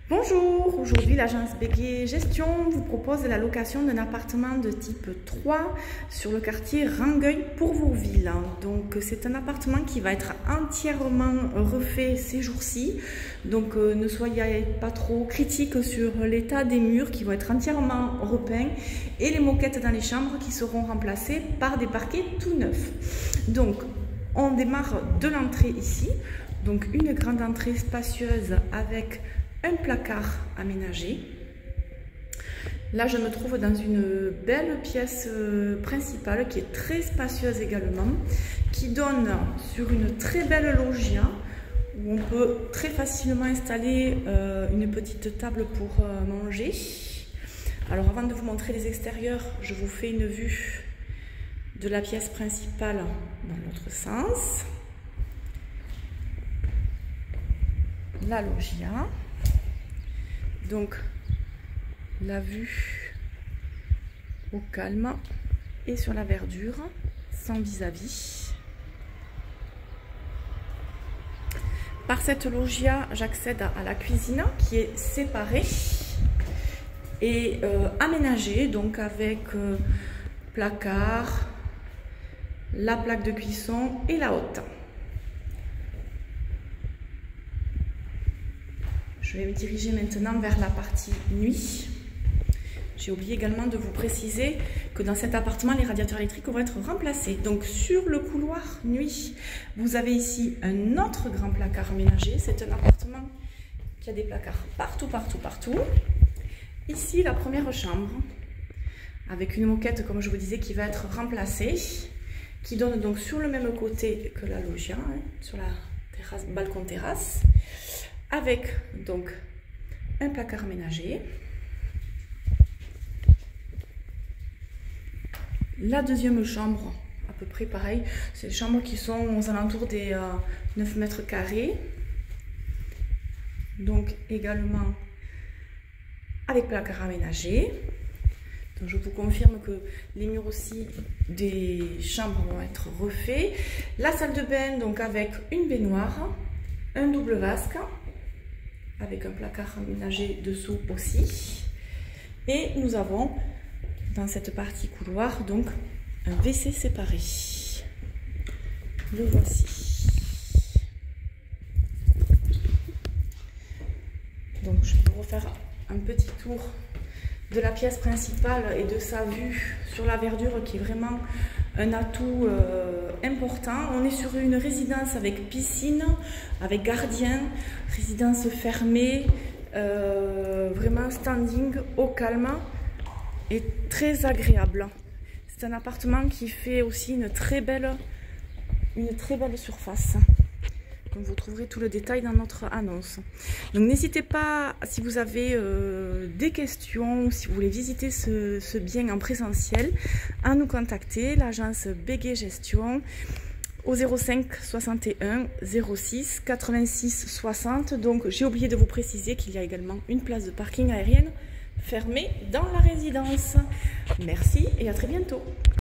Bonjour, aujourd'hui l'agence Bégué Gestion vous propose la location d'un appartement de type 3 sur le quartier Rangueil pour Bourville. Donc c'est un appartement qui va être entièrement refait ces jours-ci. Donc ne soyez pas trop critiques sur l'état des murs qui vont être entièrement repeints et les moquettes dans les chambres qui seront remplacées par des parquets tout neufs. Donc on démarre de l'entrée ici. Donc une grande entrée spacieuse avec un placard aménagé. Là, je me trouve dans une belle pièce principale qui est très spacieuse également, qui donne sur une très belle loggia où on peut très facilement installer une petite table pour manger. Alors, avant de vous montrer les extérieurs, je vous fais une vue de la pièce principale dans l'autre sens. La loggia. Donc la vue au calme et sur la verdure, sans vis-à-vis. Par cette loggia, j'accède à la cuisine qui est séparée et aménagée, donc avec placard, la plaque de cuisson et la hotte. Je vais me diriger maintenant vers la partie nuit. J'ai oublié également de vous préciser que dans cet appartement, les radiateurs électriques vont être remplacés. Donc sur le couloir nuit, vous avez ici un autre grand placard aménagé. C'est un appartement qui a des placards partout. Ici, la première chambre, avec une moquette, comme je vous disais, qui va être remplacée, qui donne donc sur le même côté que la loggia, sur la terrasse, balcon-terrasse. Avec donc un placard aménagé. La deuxième chambre, à peu près pareil, c'est des chambres qui sont aux alentours des 9 mètres carrés. Donc également avec placard aménagé. Donc je vous confirme que les murs aussi des chambres vont être refaits. La salle de bain donc avec une baignoire, un double vasque, avec un placard aménagé dessous aussi. Et nous avons dans cette partie couloir donc un WC séparé. Le voici. Donc je vais vous refaire un petit tour de la pièce principale et de sa vue sur la verdure qui est vraiment un atout important. On est sur une résidence avec piscine, avec gardien, résidence fermée, vraiment standing, au calme et très agréable. C'est un appartement qui fait aussi une très belle surface. Donc vous trouverez tout le détail dans notre annonce. Donc n'hésitez pas, si vous avez des questions ou si vous voulez visiter ce bien en présentiel, à nous contacter, l'agence Bégué Gestion, au 05 61 06 86 60. Donc j'ai oublié de vous préciser qu'il y a également une place de parking aérienne fermée dans la résidence. Merci et à très bientôt.